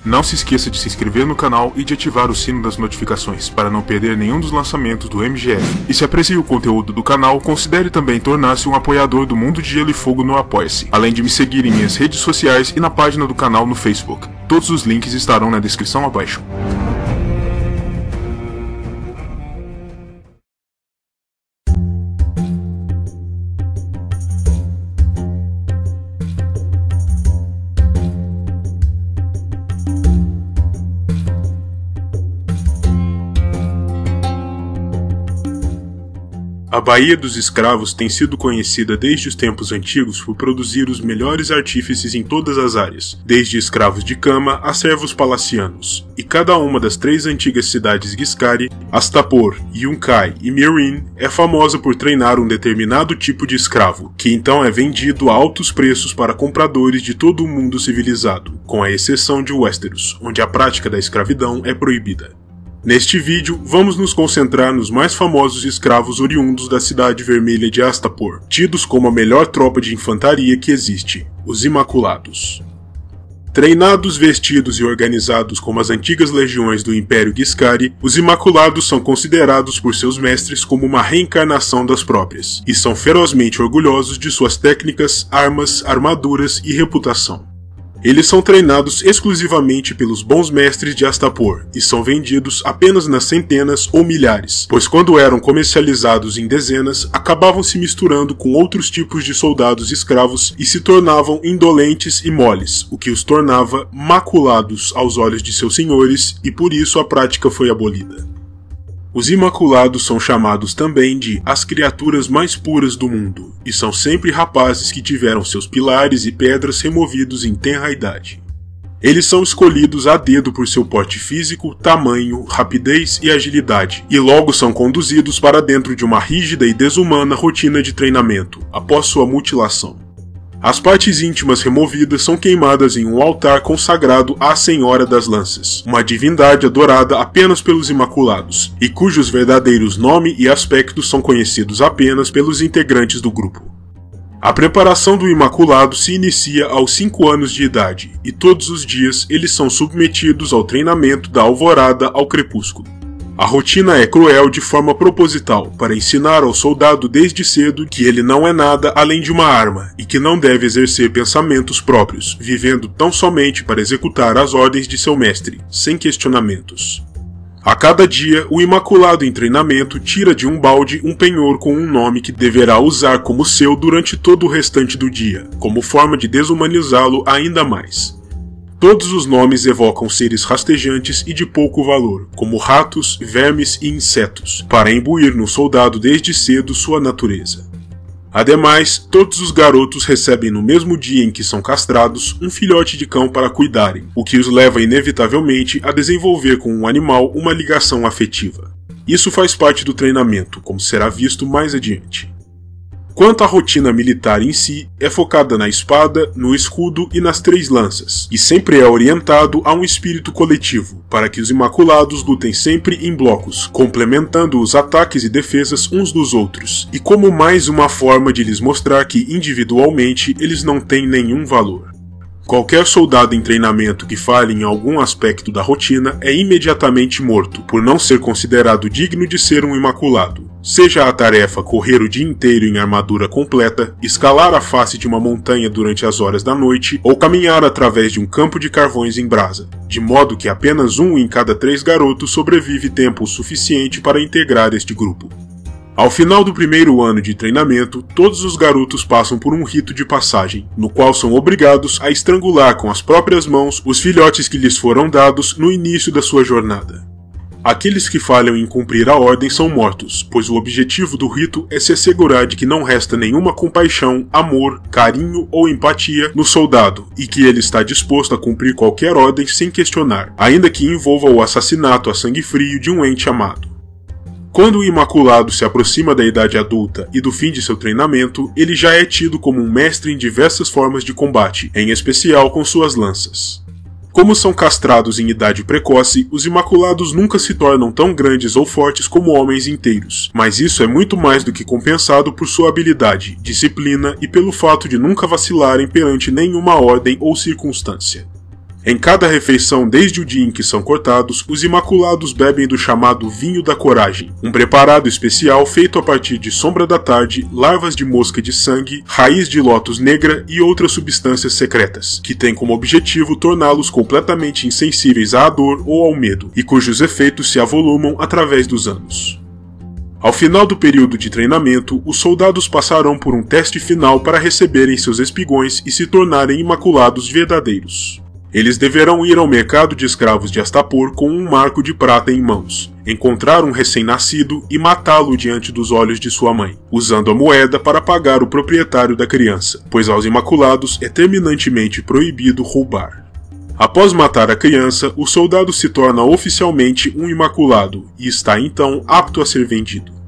Não se esqueça de se inscrever no canal e de ativar o sino das notificações para não perder nenhum dos lançamentos do MGF. E se aprecia o conteúdo do canal, considere também tornar-se um apoiador do Mundo de Gelo e Fogo no Apoia-se, além de me seguir em minhas redes sociais e na página do canal no Facebook. Todos os links estarão na descrição abaixo. A Baía dos Escravos tem sido conhecida desde os tempos antigos por produzir os melhores artífices em todas as áreas, desde escravos de cama a servos palacianos, e cada uma das 3 antigas cidades Giscari, Astapor, Yunkai e Meereen, é famosa por treinar um determinado tipo de escravo, que então é vendido a altos preços para compradores de todo o mundo civilizado, com a exceção de Westeros, onde a prática da escravidão é proibida. Neste vídeo, vamos nos concentrar nos mais famosos escravos oriundos da Cidade Vermelha de Astapor, tidos como a melhor tropa de infantaria que existe, os Imaculados. Treinados, vestidos e organizados como as antigas legiões do Império Giscari, os Imaculados são considerados por seus mestres como uma reencarnação das próprias, e são ferozmente orgulhosos de suas técnicas, armas, armaduras e reputação. Eles são treinados exclusivamente pelos bons mestres de Astapor e são vendidos apenas nas centenas ou milhares, pois quando eram comercializados em dezenas, acabavam se misturando com outros tipos de soldados escravos e se tornavam indolentes e moles, o que os tornava maculados aos olhos de seus senhores, e por isso a prática foi abolida. Os Imaculados são chamados também de as criaturas mais puras do mundo, e são sempre rapazes que tiveram seus pilares e pedras removidos em tenra idade. Eles são escolhidos a dedo por seu porte físico, tamanho, rapidez e agilidade, e logo são conduzidos para dentro de uma rígida e desumana rotina de treinamento, após sua mutilação. As partes íntimas removidas são queimadas em um altar consagrado à Senhora das Lanças, uma divindade adorada apenas pelos Imaculados, e cujos verdadeiros nome e aspecto são conhecidos apenas pelos integrantes do grupo. A preparação do Imaculado se inicia aos 5 anos de idade, e todos os dias eles são submetidos ao treinamento da alvorada ao crepúsculo. A rotina é cruel de forma proposital, para ensinar ao soldado desde cedo que ele não é nada além de uma arma e que não deve exercer pensamentos próprios, vivendo tão somente para executar as ordens de seu mestre, sem questionamentos. A cada dia, o Imaculado em treinamento tira de um balde um penhor com um nome que deverá usar como seu durante todo o restante do dia, como forma de desumanizá-lo ainda mais. Todos os nomes evocam seres rastejantes e de pouco valor, como ratos, vermes e insetos, para imbuir no soldado desde cedo sua natureza. Ademais, todos os garotos recebem no mesmo dia em que são castrados um filhote de cão para cuidarem, o que os leva inevitavelmente a desenvolver com o animal uma ligação afetiva. Isso faz parte do treinamento, como será visto mais adiante. Quanto à rotina militar em si, é focada na espada, no escudo e nas 3 lanças, e sempre é orientado a um espírito coletivo, para que os Imaculados lutem sempre em blocos, complementando os ataques e defesas uns dos outros, e como mais uma forma de lhes mostrar que individualmente eles não têm nenhum valor. Qualquer soldado em treinamento que falhe em algum aspecto da rotina é imediatamente morto, por não ser considerado digno de ser um Imaculado. Seja a tarefa correr o dia inteiro em armadura completa, escalar a face de uma montanha durante as horas da noite, ou caminhar através de um campo de carvões em brasa, de modo que apenas 1 em cada 3 garotos sobrevive tempo suficiente para integrar este grupo. Ao final do primeiro ano de treinamento, todos os garotos passam por um rito de passagem, no qual são obrigados a estrangular com as próprias mãos os filhotes que lhes foram dados no início da sua jornada. Aqueles que falham em cumprir a ordem são mortos, pois o objetivo do rito é se assegurar de que não resta nenhuma compaixão, amor, carinho ou empatia no soldado, e que ele está disposto a cumprir qualquer ordem sem questionar, ainda que envolva o assassinato a sangue frio de um ente amado. Quando o Imaculado se aproxima da idade adulta e do fim de seu treinamento, ele já é tido como um mestre em diversas formas de combate, em especial com suas lanças. Como são castrados em idade precoce, os Imaculados nunca se tornam tão grandes ou fortes como homens inteiros, mas isso é muito mais do que compensado por sua habilidade, disciplina e pelo fato de nunca vacilarem perante nenhuma ordem ou circunstância. Em cada refeição, desde o dia em que são cortados, os Imaculados bebem do chamado Vinho da Coragem, um preparado especial feito a partir de sombra da tarde, larvas de mosca de sangue, raiz de lótus negra e outras substâncias secretas, que tem como objetivo torná-los completamente insensíveis à dor ou ao medo, e cujos efeitos se avolumam através dos anos. Ao final do período de treinamento, os soldados passarão por um teste final para receberem seus espigões e se tornarem Imaculados verdadeiros. Eles deverão ir ao mercado de escravos de Astapor com um marco de prata em mãos, encontrar um recém-nascido e matá-lo diante dos olhos de sua mãe, usando a moeda para pagar o proprietário da criança, pois aos Imaculados é terminantemente proibido roubar. Após matar a criança, o soldado se torna oficialmente um Imaculado e está então apto a ser vendido.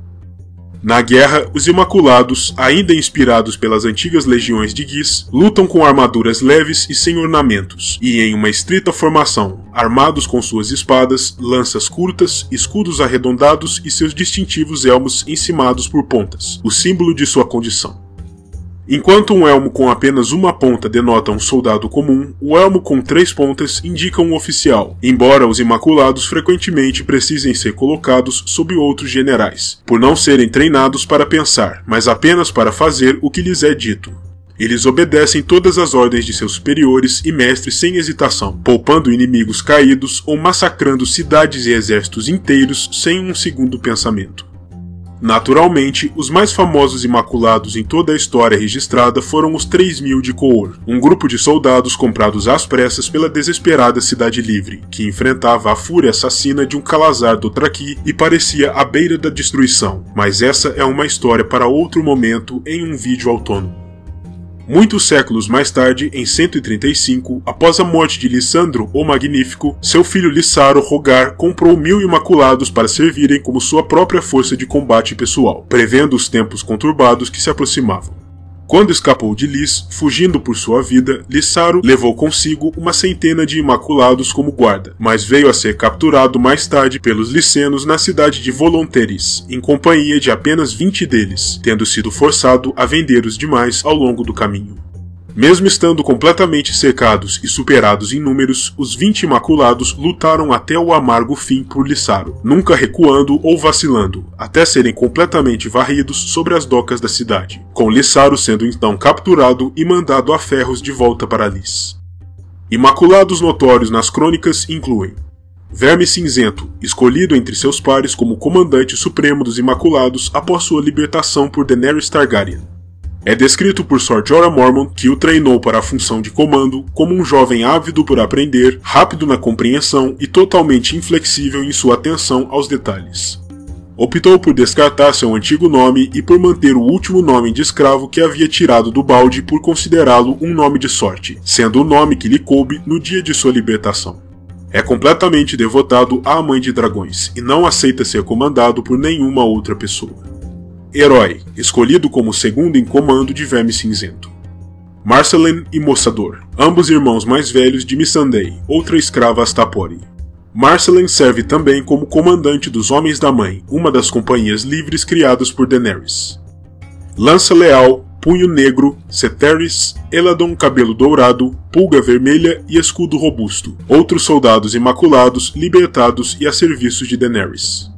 Na guerra, os Imaculados, ainda inspirados pelas antigas legiões de Gis, lutam com armaduras leves e sem ornamentos, e em uma estrita formação, armados com suas espadas, lanças curtas, escudos arredondados e seus distintivos elmos encimados por pontas, o símbolo de sua condição. Enquanto um elmo com apenas uma ponta denota um soldado comum, o elmo com 3 pontas indica um oficial, embora os Imaculados frequentemente precisem ser colocados sob outros generais, por não serem treinados para pensar, mas apenas para fazer o que lhes é dito. Eles obedecem todas as ordens de seus superiores e mestres sem hesitação, poupando inimigos caídos ou massacrando cidades e exércitos inteiros sem um segundo pensamento. Naturalmente, os mais famosos Imaculados em toda a história registrada foram os 3.000 de Coor, um grupo de soldados comprados às pressas pela desesperada Cidade Livre, que enfrentava a fúria assassina de um Calazar Dothraki e parecia à beira da destruição, mas essa é uma história para outro momento em um vídeo autônomo. Muitos séculos mais tarde, em 135, após a morte de Lissandro o Magnífico, seu filho Lissaro Rogar comprou 1.000 Imaculados para servirem como sua própria força de combate pessoal, prevendo os tempos conturbados que se aproximavam. Quando escapou de Lys, fugindo por sua vida, Lissaro levou consigo uma centena de Imaculados como guarda, mas veio a ser capturado mais tarde pelos licenos na cidade de Volonteris, em companhia de apenas 20 deles, tendo sido forçado a vender os demais ao longo do caminho. Mesmo estando completamente cercados e superados em números, os 20 Imaculados lutaram até o amargo fim por Lissaro, nunca recuando ou vacilando, até serem completamente varridos sobre as docas da cidade, com Lissaro sendo então capturado e mandado a ferros de volta para Lys. Imaculados notórios nas crônicas incluem Verme Cinzento, escolhido entre seus pares como comandante supremo dos Imaculados após sua libertação por Daenerys Targaryen. É descrito por Sor Jorah Mormont, que o treinou para a função de comando, como um jovem ávido por aprender, rápido na compreensão e totalmente inflexível em sua atenção aos detalhes. Optou por descartar seu antigo nome e por manter o último nome de escravo que havia tirado do balde por considerá-lo um nome de sorte, sendo o nome que lhe coube no dia de sua libertação. É completamente devotado à Mãe de Dragões e não aceita ser comandado por nenhuma outra pessoa. Herói, escolhido como segundo em comando de Verme Cinzento. Marcellen e Mossador, ambos irmãos mais velhos de Missandei, outra escrava Astapori. Marcellen serve também como comandante dos Homens da Mãe, uma das companhias livres criadas por Daenerys. Lança Leal, Punho Negro, Ceteris, Eladon Cabelo Dourado, Pulga Vermelha e Escudo Robusto, outros soldados imaculados, libertados e a serviço de Daenerys.